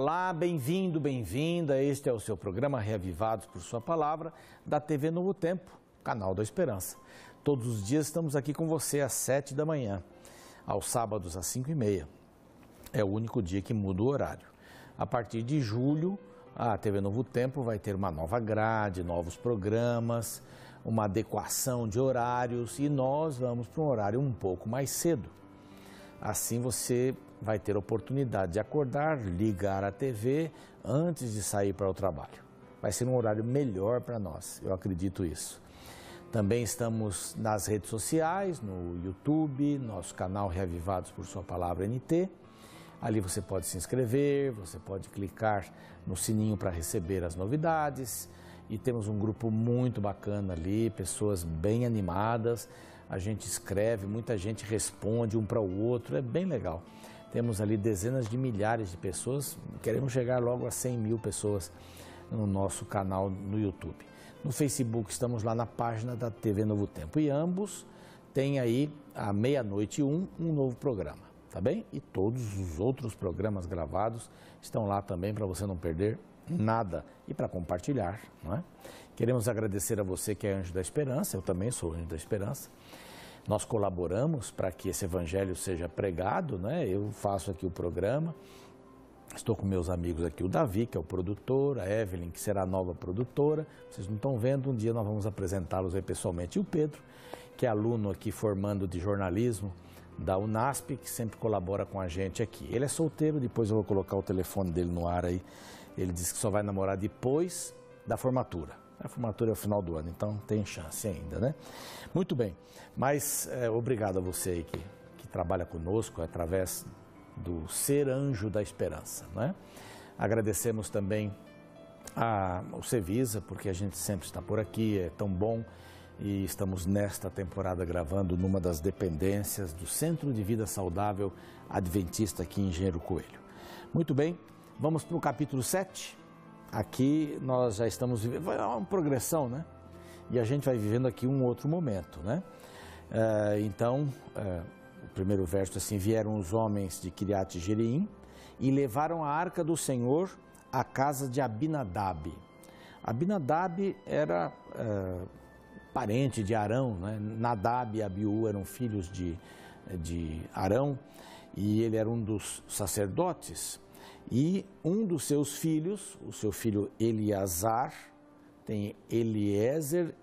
Olá, bem-vindo, bem-vinda. Este é o seu programa Reavivados por Sua Palavra, da TV Novo Tempo, canal da Esperança. Todos os dias estamos aqui com você às 7 da manhã, aos sábados às 5h30. É o único dia que muda o horário. A partir de julho, a TV Novo Tempo vai ter uma nova grade, novos programas, uma adequação de horários e nós vamos para um horário um pouco mais cedo. Assim você vai ter oportunidade de acordar, ligar a TV antes de sair para o trabalho. Vai ser um horário melhor para nós, eu acredito isso. Também estamos nas redes sociais, no YouTube, nosso canal Reavivados por Sua Palavra NT. Ali você pode se inscrever, você pode clicar no sininho para receber as novidades. E temos um grupo muito bacana ali, pessoas bem animadas. A gente escreve, muita gente responde um para o outro, é bem legal. Temos ali dezenas de milhares de pessoas, queremos chegar logo a 100 mil pessoas no nosso canal no YouTube. No Facebook estamos lá na página da TV Novo Tempo e ambos têm aí à 00:01 um novo programa, tá bem? E todos os outros programas gravados estão lá também para você não perder nada e para compartilhar, não é? Queremos agradecer a você que é Anjo da Esperança, eu também sou Anjo da Esperança. Nós colaboramos para que esse evangelho seja pregado, né? Eu faço aqui o programa, estou com meus amigos aqui, o Davi, que é o produtor, a Evelyn, que será a nova produtora, vocês não estão vendo, um dia nós vamos apresentá-los aí pessoalmente, e o Pedro, que é aluno aqui formando de jornalismo da UNASP, que sempre colabora com a gente aqui. Ele é solteiro, depois eu vou colocar o telefone dele no ar aí, ele disse que só vai namorar depois da formatura. A formatura é o final do ano, então tem chance ainda, né? Muito bem, mas obrigado a você aí que trabalha conosco através do Ser Anjo da Esperança, né? Agradecemos também ao Cevisa, porque a gente sempre está por aqui, é tão bom, e estamos nesta temporada gravando numa das dependências do Centro de Vida Saudável Adventista aqui em Engenheiro Coelho. Muito bem, vamos para o capítulo 7. Aqui nós já estamos vivendo, é uma progressão, né? E a gente vai vivendo aqui um outro momento, né? O primeiro verso assim, vieram os homens de Kiriat Jearim e levaram a arca do Senhor à casa de Abinadab. Abinadab era parente de Arão, né? Nadab e Abiú eram filhos de Arão e ele era um dos sacerdotes. E um dos seus filhos, o seu filho Eleazar, tem Eliezer,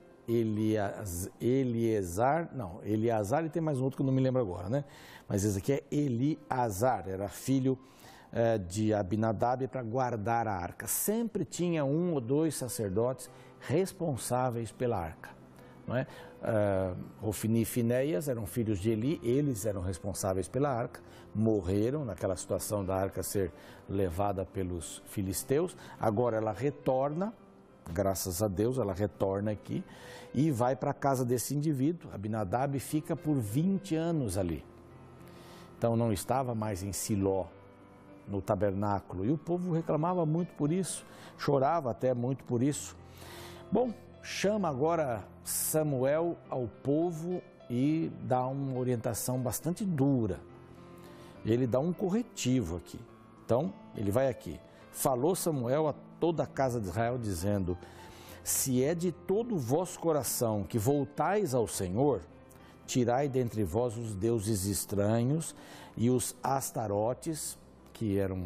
Eleazar e tem mais um outro que eu não me lembro agora, né? Mas esse aqui é Eleazar, era filho de Abinadab para guardar a arca. Sempre tinha um ou dois sacerdotes responsáveis pela arca, não é? Ofni e Finéias eram filhos de Eli, eles eram responsáveis pela arca, morreram naquela situação da arca ser levada pelos filisteus, agora ela retorna, graças a Deus, ela retorna aqui e vai para a casa desse indivíduo. Abinadab fica por 20 anos ali, então não estava mais em Siló, no tabernáculo, e o povo reclamava muito por isso, chorava até muito por isso. Bom, chama agora Samuel ao povo e dá uma orientação bastante dura. Ele dá um corretivo aqui. Então, ele vai aqui. Falou Samuel a toda a casa de Israel, dizendo: se é de todo o vosso coração que voltais ao Senhor, tirai dentre vós os deuses estranhos e os astarotes, que eram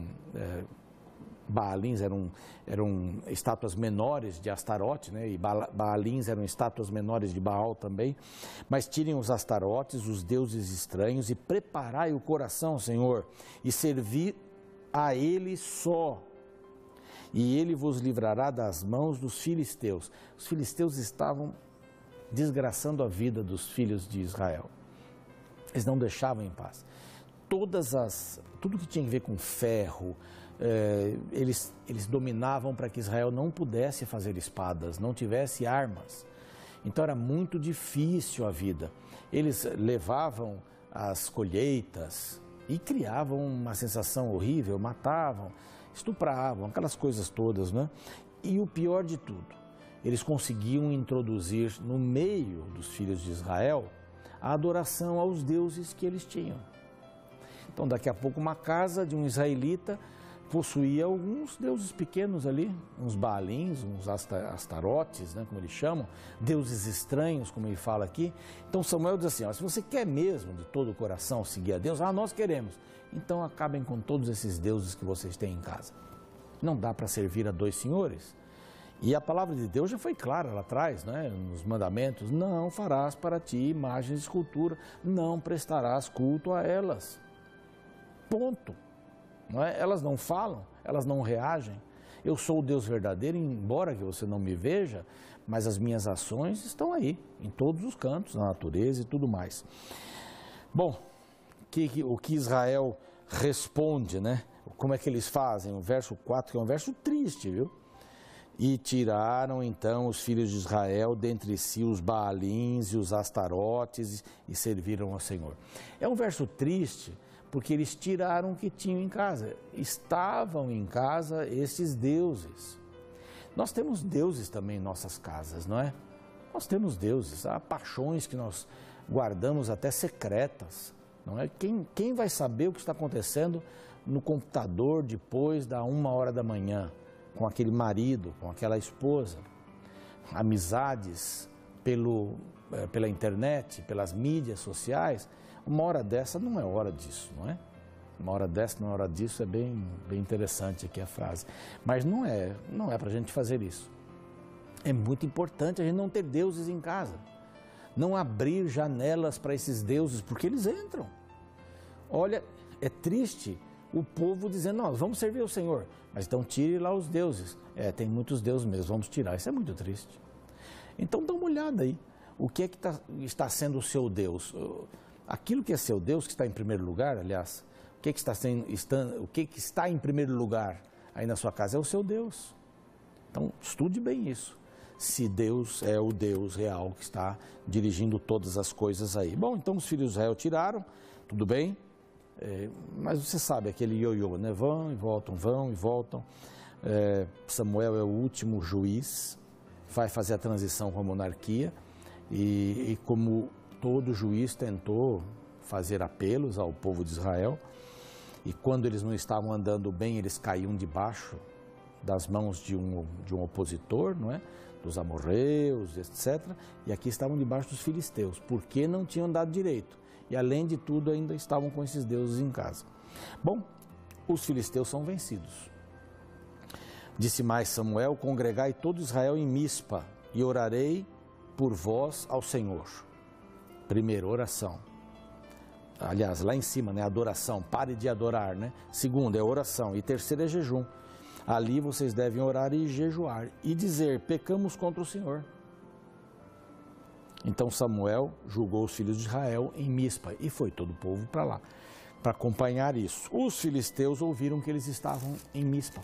Baalins, eram estátuas menores de Astarote, né? E Baalins eram estátuas menores de Baal também. Mas tirem os Astarotes, os deuses estranhos, e preparai o coração, Senhor, e servi a Ele só. E Ele vos livrará das mãos dos filisteus. Os filisteus estavam desgraçando a vida dos filhos de Israel. Eles não deixavam em paz. Tudo que tinha a ver com ferro, eles dominavam para que Israel não pudesse fazer espadas, não tivesse armas. Então era muito difícil a vida. Eles levavam as colheitas e criavam uma sensação horrível, matavam, estupravam, aquelas coisas todas, né? E o pior de tudo, eles conseguiam introduzir no meio dos filhos de Israel a adoração aos deuses que eles tinham. Então, daqui a pouco, uma casa de um israelita possuía alguns deuses pequenos ali, uns Baalins, uns Astarotes, né, como eles chamam, deuses estranhos, como ele fala aqui. Então Samuel diz assim, ó, se você quer mesmo de todo o coração seguir a Deus, nós queremos. Então acabem com todos esses deuses que vocês têm em casa. Não dá para servir a dois senhores. E a palavra de Deus já foi clara lá atrás, né, nos mandamentos, não farás para ti imagens de escultura, não prestarás culto a elas. Ponto. Não é? Elas não falam, elas não reagem. Eu sou o Deus verdadeiro, embora que você não me veja, mas as minhas ações estão aí, em todos os cantos, na natureza e tudo mais. Bom, o que Israel responde, né? Como é que eles fazem? O verso 4, que é um verso triste, viu? E tiraram então os filhos de Israel dentre si os Baalins e os Astarotes e serviram ao Senhor. É um verso triste porque eles tiraram o que tinham em casa. Estavam em casa esses deuses. Nós temos deuses também em nossas casas, não é? Nós temos deuses, há paixões que nós guardamos até secretas, não é? Quem vai saber o que está acontecendo no computador depois da 1h da manhã? Com aquele marido, com aquela esposa, amizades pela internet, pelas mídias sociais, uma hora dessa não é hora disso, não é? Uma hora dessa não é hora disso, é bem interessante aqui a frase. Mas não é para a gente fazer isso. É muito importante a gente não ter deuses em casa, não abrir janelas para esses deuses, porque eles entram. Olha, é triste o povo dizendo, nós vamos servir o Senhor, mas então tire lá os deuses. Tem muitos deuses mesmo, vamos tirar. Isso é muito triste. Então dá uma olhada aí. O que é que está sendo o seu Deus? Aquilo que é seu Deus, que está em primeiro lugar, aliás, o que está em primeiro lugar aí na sua casa é o seu Deus. Então estude bem isso. Se Deus é o Deus real que está dirigindo todas as coisas aí. Bom, então os filhos de Israel tiraram, tudo bem. Mas você sabe, aquele ioiô, né? Vão e voltam. Samuel é o último juiz, vai fazer a transição com a monarquia e como todo juiz tentou fazer apelos ao povo de Israel e quando eles não estavam andando bem, eles caíam debaixo das mãos de um opositor, não é? Dos amorreus, etc. E aqui estavam debaixo dos filisteus, porque não tinham andado direito. E além de tudo ainda estavam com esses deuses em casa. Bom, os filisteus são vencidos. Disse mais Samuel, congregai todo Israel em Mispa e orarei por vós ao Senhor. Primeiro, oração. Aliás, lá em cima, né, adoração, pare de adorar, né? Segundo, é oração. E terceiro é jejum. Ali vocês devem orar e jejuar e dizer, pecamos contra o Senhor. Então Samuel julgou os filhos de Israel em Mispa e foi todo o povo para lá, para acompanhar isso. Os filisteus ouviram que eles estavam em Mispa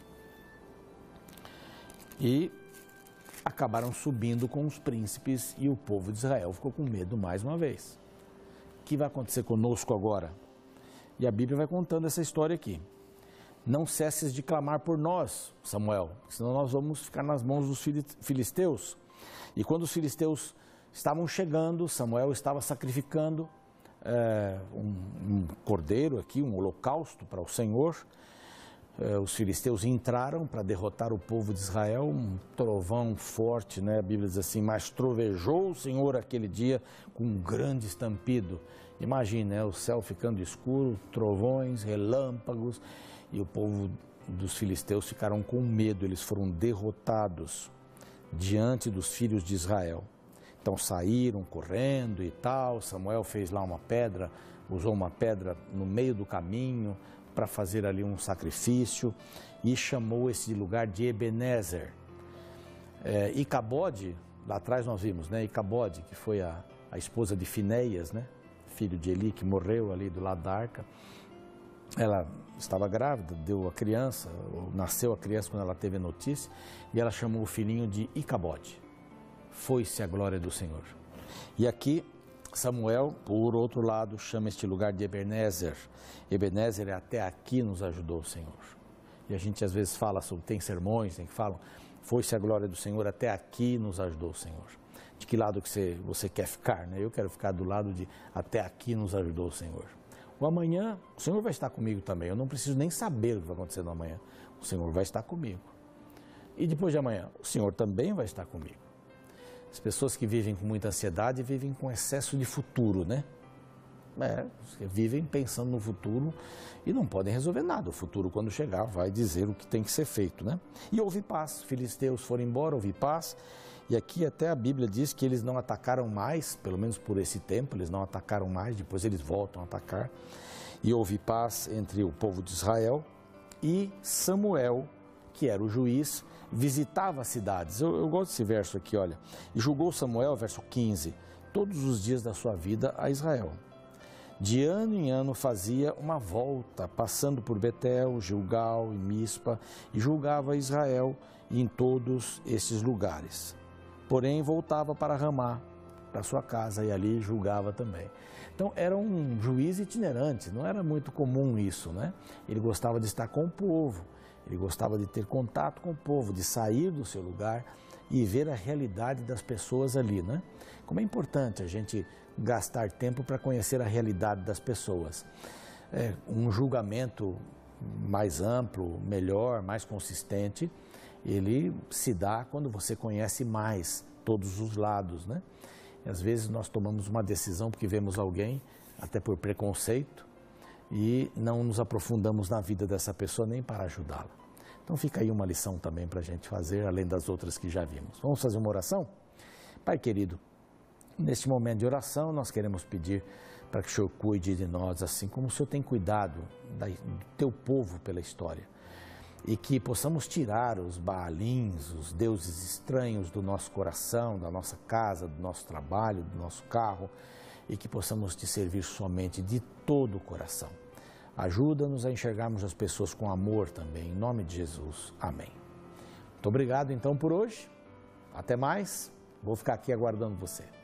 e acabaram subindo com os príncipes e o povo de Israel ficou com medo mais uma vez. O que vai acontecer conosco agora? E a Bíblia vai contando essa história aqui. Não cesses de clamar por nós, Samuel, senão nós vamos ficar nas mãos dos filisteus. E quando os filisteus estavam chegando, Samuel estava sacrificando um cordeiro aqui, um holocausto para o Senhor. Os filisteus entraram para derrotar o povo de Israel, um trovão forte, né? A Bíblia diz assim, mas trovejou o Senhor aquele dia com um grande estampido. Imagine, né? O céu ficando escuro, trovões, relâmpagos, e o povo dos filisteus ficaram com medo, eles foram derrotados diante dos filhos de Israel. Então saíram correndo e tal, Samuel fez lá uma pedra, usou uma pedra no meio do caminho para fazer ali um sacrifício e chamou esse lugar de Ebenezer. Icabode, lá atrás nós vimos, né? Icabode, que foi a esposa de Finéias, né? Filho de Eli, que morreu ali do lado da arca. Ela estava grávida, deu a criança, nasceu a criança quando ela teve a notícia, e ela chamou o filhinho de Icabode. Foi-se a glória do Senhor. E aqui, Samuel, por outro lado, chama este lugar de Ebenezer. Ebenezer é até aqui nos ajudou o Senhor. E a gente às vezes fala sobre, tem sermões em que falam, foi-se a glória do Senhor, até aqui nos ajudou o Senhor. De que lado que você quer ficar, né? Eu quero ficar do lado de até aqui nos ajudou o Senhor. O amanhã, o Senhor vai estar comigo também. Eu não preciso nem saber o que vai acontecer no amanhã. O Senhor vai estar comigo. E depois de amanhã, o Senhor também vai estar comigo. As pessoas que vivem com muita ansiedade vivem com excesso de futuro, né? Vivem pensando no futuro e não podem resolver nada. O futuro, quando chegar, vai dizer o que tem que ser feito, né? E houve paz. Os filisteus foram embora, houve paz. E aqui até a Bíblia diz que eles não atacaram mais, pelo menos por esse tempo, eles não atacaram mais, depois eles voltam a atacar. E houve paz entre o povo de Israel e Samuel, que era o juiz, visitava as cidades. Eu gosto desse verso aqui, olha. E julgou Samuel, verso 15, todos os dias da sua vida a Israel. De ano em ano fazia uma volta, passando por Betel, Gilgal e Mispa, e julgava Israel em todos esses lugares. Porém, voltava para Ramá, para sua casa, e ali julgava também. Então, era um juiz itinerante, não era muito comum isso, né? Ele gostava de estar com o povo, ele gostava de ter contato com o povo, de sair do seu lugar e ver a realidade das pessoas ali, né? Como é importante a gente gastar tempo para conhecer a realidade das pessoas. Um julgamento mais amplo, melhor, mais consistente, ele se dá quando você conhece mais todos os lados, né? E às vezes nós tomamos uma decisão porque vemos alguém, até por preconceito, e não nos aprofundamos na vida dessa pessoa nem para ajudá-la. Então fica aí uma lição também para a gente fazer, além das outras que já vimos. Vamos fazer uma oração? Pai querido, neste momento de oração nós queremos pedir para que o Senhor cuide de nós, assim como o Senhor tem cuidado do teu povo pela história. E que possamos tirar os baalins, os deuses estranhos do nosso coração, da nossa casa, do nosso trabalho, do nosso carro, e que possamos te servir somente de todo o coração. Ajuda-nos a enxergarmos as pessoas com amor também, em nome de Jesus. Amém. Muito obrigado então por hoje. Até mais. Vou ficar aqui aguardando você.